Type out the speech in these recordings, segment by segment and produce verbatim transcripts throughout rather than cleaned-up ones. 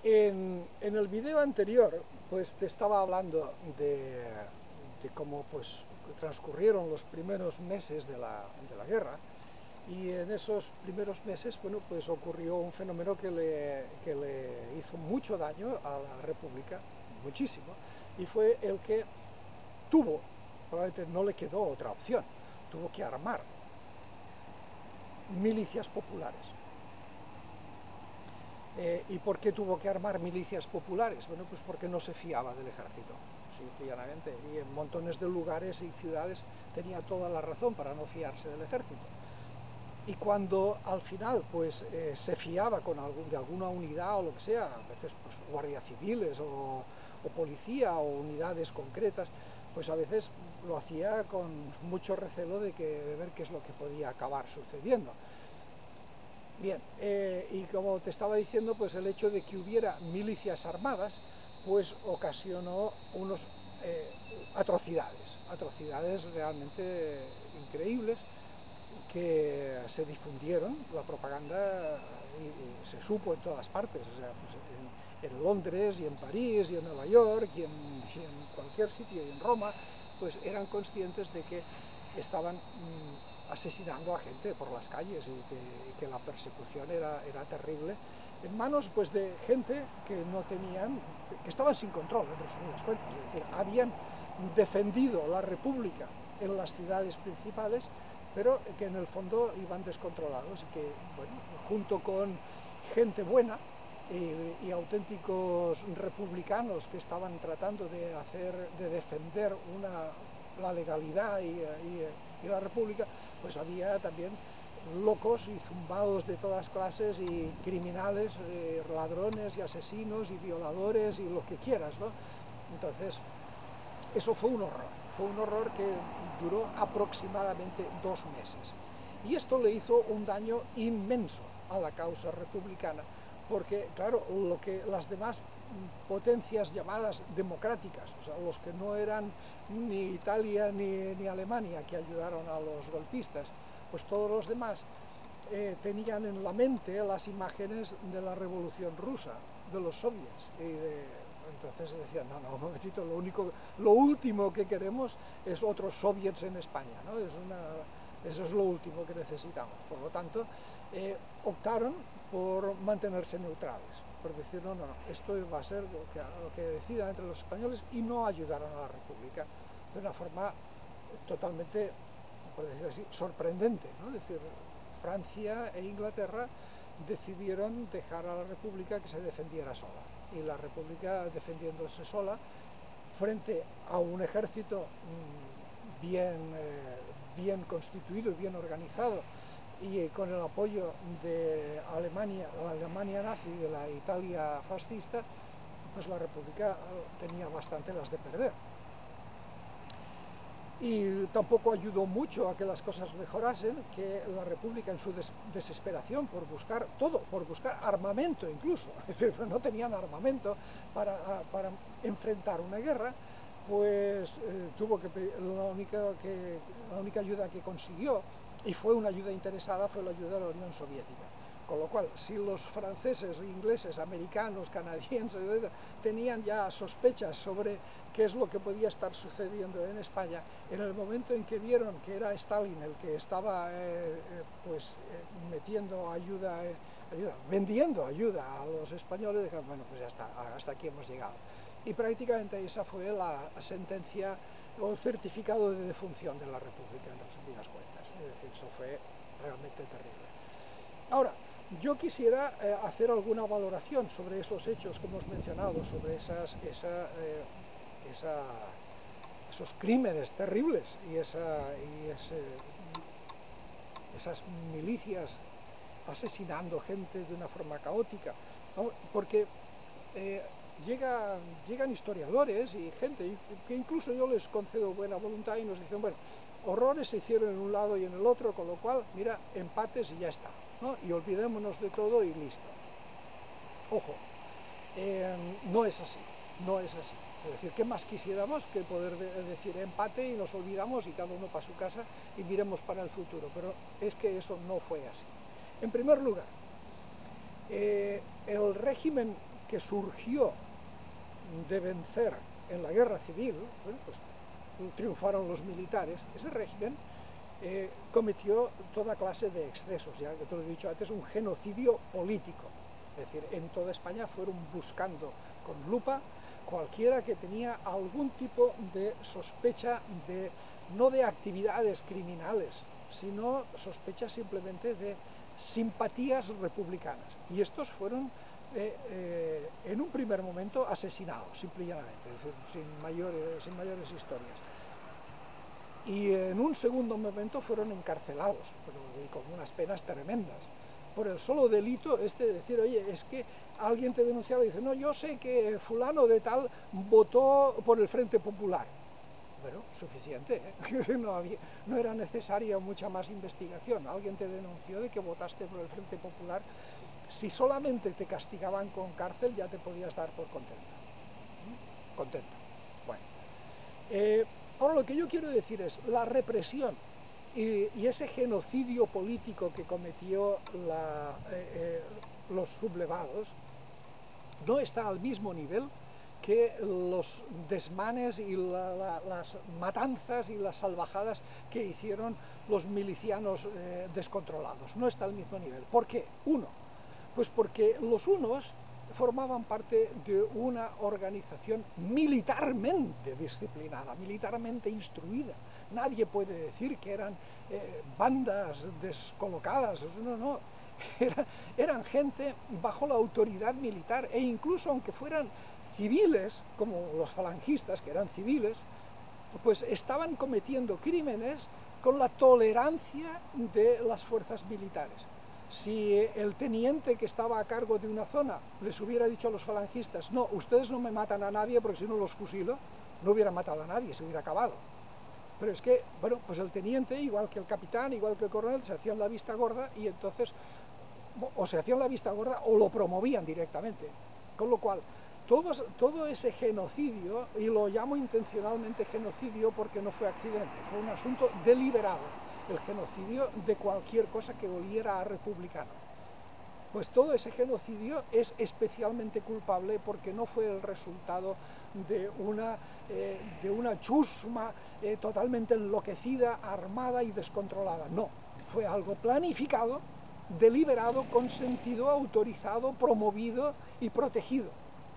En, en el video anterior, pues te estaba hablando de, de cómo pues transcurrieron los primeros meses de la, de la guerra, y en esos primeros meses, bueno, pues ocurrió un fenómeno que le, que le hizo mucho daño a la República, muchísimo, y fue el que tuvo, probablemente no le quedó otra opción, tuvo que armar milicias populares. Eh, ¿Y por qué tuvo que armar milicias populares? Bueno, pues porque no se fiaba del ejército, llanamente, y en montones de lugares y ciudades tenía toda la razón para no fiarse del ejército. Y cuando al final pues eh, se fiaba con algún, de alguna unidad o lo que sea, a veces pues guardias civiles o, o policía o unidades concretas, pues a veces lo hacía con mucho recelo de, que, de ver qué es lo que podía acabar sucediendo. Bien, eh, y como te estaba diciendo, pues el hecho de que hubiera milicias armadas, pues ocasionó unos eh, atrocidades, atrocidades realmente increíbles, que se difundieron, la propaganda, y, y se supo en todas partes, o sea, pues en, en Londres y en París y en Nueva York y en, y en cualquier sitio, y en Roma, pues eran conscientes de que estaban mmm, asesinando a gente por las calles y que, y que la persecución era, era terrible, en manos pues de gente que no tenían, que estaban sin control, en resumidas cuentas, es decir, habían defendido la República en las ciudades principales, pero que en el fondo iban descontrolados y que, bueno, junto con gente buena y, y auténticos republicanos que estaban tratando de hacer, de defender una, la legalidad y, y, y la República, pues había también locos y zumbados de todas clases y criminales, eh, ladrones y asesinos y violadores y lo que quieras, ¿no? Entonces, eso fue un horror, fue un horror que duró aproximadamente dos meses. Y esto le hizo un daño inmenso a la causa republicana, porque, claro, lo que las demás potencias llamadas democráticas, o sea, los que no eran ni Italia ni, ni Alemania, que ayudaron a los golpistas, pues todos los demás eh, tenían en la mente las imágenes de la Revolución Rusa, de los soviets, y de, entonces decían, no, no, un momentito, lo único, lo último que queremos es otros soviets en España, ¿no? Es una, eso es lo último que necesitamos. Por lo tanto, eh, optaron por mantenerse neutrales, por decir, no, no, no, esto va a ser lo que, lo que decidan entre los españoles, y no ayudaron a la República de una forma totalmente, por decir así, sorprendente, ¿no? Es decir, Francia e Inglaterra decidieron dejar a la República que se defendiera sola, y la República defendiéndose sola frente a un ejército bien, eh, bien constituido y bien organizado, y eh, con el apoyo de Alemania, la Alemania nazi y de la Italia fascista, pues la República tenía bastante las de perder. Y tampoco ayudó mucho a que las cosas mejorasen que la República, en su des desesperación por buscar todo, por buscar armamento incluso, es decir, no tenían armamento para, para enfrentar una guerra, pues eh, tuvo que pedir, la única, que, la única ayuda que consiguió, y fue una ayuda interesada, fue la ayuda de la Unión Soviética. Con lo cual, si los franceses, ingleses, americanos, canadienses tenían ya sospechas sobre qué es lo que podía estar sucediendo en España, en el momento en que vieron que era Stalin el que estaba eh, eh, pues eh, metiendo ayuda, eh, ayuda, vendiendo ayuda a los españoles, dijeron, bueno, pues ya está, hasta aquí hemos llegado. Y prácticamente esa fue la sentencia o el certificado de defunción de la República, en resumidas cuentas. Es decir, eso fue realmente terrible. Ahora, yo quisiera eh, hacer alguna valoración sobre esos hechos que hemos mencionado, sobre esas, esa, eh, esa, esos crímenes terribles y, esa, y ese, esas milicias asesinando gente de una forma caótica, ¿no? Porque eh, llega, llegan historiadores y gente que incluso yo les concedo buena voluntad y nos dicen, bueno, horrores se hicieron en un lado y en el otro, con lo cual, mira, empates y ya está, ¿no? Y olvidémonos de todo y listo. Ojo, eh, no es así, no es así. Es decir, ¿qué más quisiéramos que poder de decir empate y nos olvidamos y cada uno para su casa y miremos para el futuro? Pero es que eso no fue así. En primer lugar, eh, el régimen que surgió de vencer en la guerra civil, bueno, pues triunfaron los militares, ese régimen eh, cometió toda clase de excesos, ya que te lo he dicho antes, un genocidio político. Es decir, en toda España fueron buscando con lupa cualquiera que tenía algún tipo de sospecha de, no de actividades criminales, sino sospechas simplemente de simpatías republicanas. Y estos fueron eh, eh, en un primer momento asesinados, simple y llanamente, es decir, sin mayores, sin mayores historias. Y en un segundo momento fueron encarcelados, pero y con unas penas tremendas, por el solo delito este de decir, oye, es que alguien te denunciaba y dice, no, yo sé que fulano de tal votó por el Frente Popular. Bueno, suficiente, ¿eh? no, había, no era necesaria mucha más investigación. Alguien te denunció de que votaste por el Frente Popular. Si solamente te castigaban con cárcel, ya te podías dar por contenta. ¿Mm? Contenta. Bueno. Eh, ahora lo que yo quiero decir es, la represión y, y ese genocidio político que cometió la, eh, eh, los sublevados no está al mismo nivel que los desmanes y la, la, las matanzas y las salvajadas que hicieron los milicianos eh, descontrolados. No está al mismo nivel. ¿Por qué? Uno, pues porque los unos formaban parte de una organización militarmente disciplinada, militarmente instruida. Nadie puede decir que eran eh, bandas descolocadas, no, no. Era, eran gente bajo la autoridad militar, e incluso aunque fueran civiles, como los falangistas, que eran civiles, pues estaban cometiendo crímenes con la tolerancia de las fuerzas militares. Si el teniente que estaba a cargo de una zona les hubiera dicho a los falangistas, no, ustedes no me matan a nadie porque si no los fusilo, no hubiera matado a nadie, se hubiera acabado. Pero es que, bueno, pues el teniente, igual que el capitán, igual que el coronel, se hacían la vista gorda y entonces o se hacían la vista gorda o lo promovían directamente. Con lo cual, todo, todo ese genocidio, y lo llamo intencionalmente genocidio porque no fue accidente, fue un asunto deliberado, el genocidio de cualquier cosa que oliera a republicano. Pues todo ese genocidio es especialmente culpable porque no fue el resultado de una, eh, de una chusma eh, totalmente enloquecida, armada y descontrolada. No, fue algo planificado, deliberado, consentido, autorizado, promovido y protegido.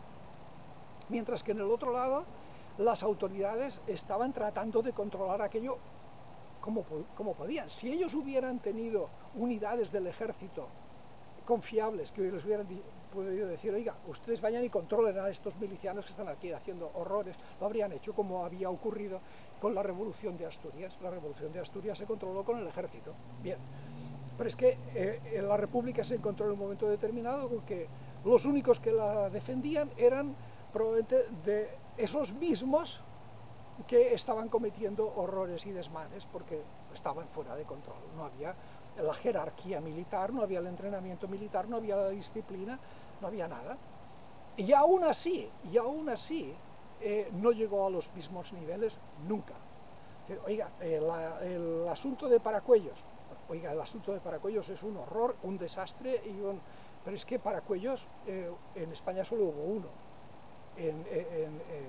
Mientras que en el otro lado, las autoridades estaban tratando de controlar aquello como, como podían. Si ellos hubieran tenido unidades del ejército confiables que les hubieran podido decir, oiga, ustedes vayan y controlen a estos milicianos que están aquí haciendo horrores, lo habrían hecho como había ocurrido con la Revolución de Asturias. La Revolución de Asturias se controló con el ejército. Bien. Pero es que eh, la República se encontró en un momento determinado con que los únicos que la defendían eran probablemente de esos mismos que estaban cometiendo horrores y desmanes porque estaban fuera de control. No había la jerarquía militar, no había el entrenamiento militar, no había la disciplina, no había nada. Y aún así, y aún así, eh, no llegó a los mismos niveles nunca. Oiga, eh, la, el asunto de Paracuellos, Oiga, el asunto de Paracuellos es un horror, un desastre, y un... pero es que Paracuellos eh, en España solo hubo uno, en, en,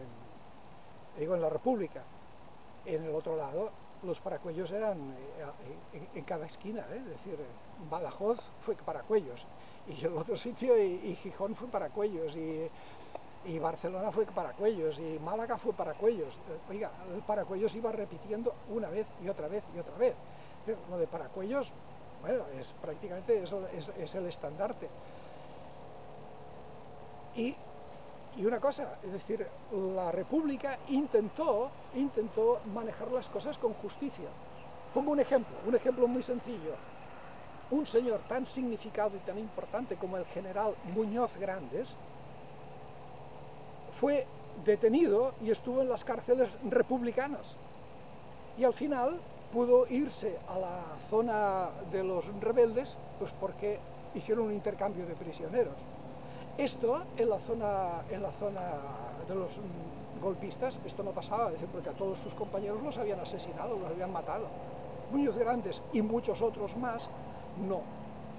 en, digo, en la República. En el otro lado, los Paracuellos eran eh, en, en cada esquina, ¿eh? Es decir, Badajoz fue Paracuellos, y el otro sitio, y, y Gijón fue Paracuellos, y, y Barcelona fue Paracuellos, y Málaga fue Paracuellos. Oiga, el Paracuellos iba repitiendo una vez y otra vez y otra vez. Lo de Paracuellos, bueno, es prácticamente eso, es, es el estandarte. Y, y una cosa, es decir, la República intentó, intentó manejar las cosas con justicia. Pongo un ejemplo, un ejemplo muy sencillo. Un señor tan significado y tan importante como el general Muñoz Grandes fue detenido y estuvo en las cárceles republicanas. Y al final pudo irse a la zona de los rebeldes, pues porque hicieron un intercambio de prisioneros. Esto en la zona, en la zona de los golpistas, esto no pasaba, porque a todos sus compañeros los habían asesinado, los habían matado. Muñoz Grandes y muchos otros más, no.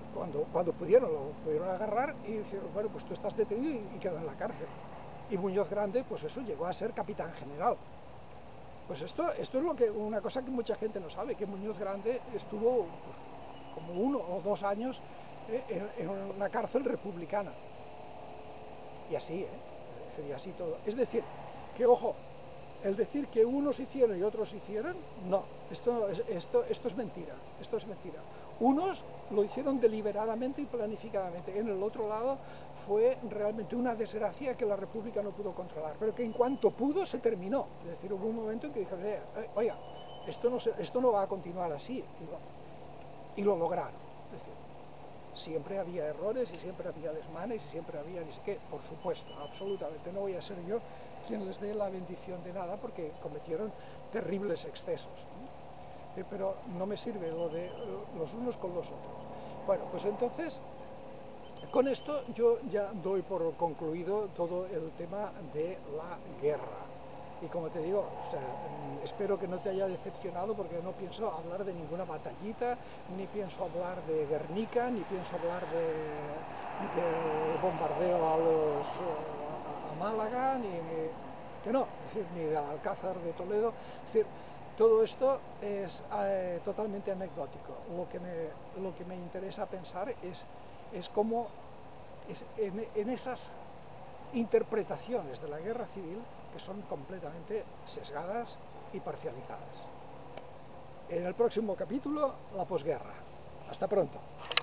cuando, cuando pudieron, lo pudieron agarrar y dijeron, bueno, pues tú estás detenido y, y quedó en la cárcel. Y Muñoz Grande, pues eso, llegó a ser capitán general. Pues esto, esto es lo que, una cosa que mucha gente no sabe, que Muñoz Grande estuvo pues, como uno o dos años eh, en, en una cárcel republicana. Y así, ¿eh? Y así todo. Es decir, que ojo, el decir que unos hicieron y otros hicieron, no, esto, esto, esto es mentira, esto es mentira. Unos lo hicieron deliberadamente y planificadamente, en el otro lado fue realmente una desgracia que la República no pudo controlar, pero que en cuanto pudo se terminó. Es decir, hubo un momento en que dijeron, eh, oiga, esto no, se, esto no va a continuar así, y lo, y lo lograron. Es decir, siempre había errores y siempre había desmanes y siempre había ni sé qué, por supuesto, absolutamente, no voy a ser yo quien les dé la bendición de nada porque cometieron terribles excesos, ¿no? Eh, pero no me sirve lo de los unos con los otros. Bueno, pues entonces con esto yo ya doy por concluido todo el tema de la guerra. Y como te digo, o sea, espero que no te haya decepcionado porque no pienso hablar de ninguna batallita, ni pienso hablar de Guernica, ni pienso hablar de, de bombardeo a, los, a, a Málaga, ni, ni que no, es decir, ni de Alcázar de Toledo. Es decir, todo esto es eh, totalmente anecdótico. Lo que me, lo que me interesa pensar es, es cómo es en, en esas interpretaciones de la guerra civil que son completamente sesgadas y parcializadas. En el próximo capítulo, la posguerra. Hasta pronto.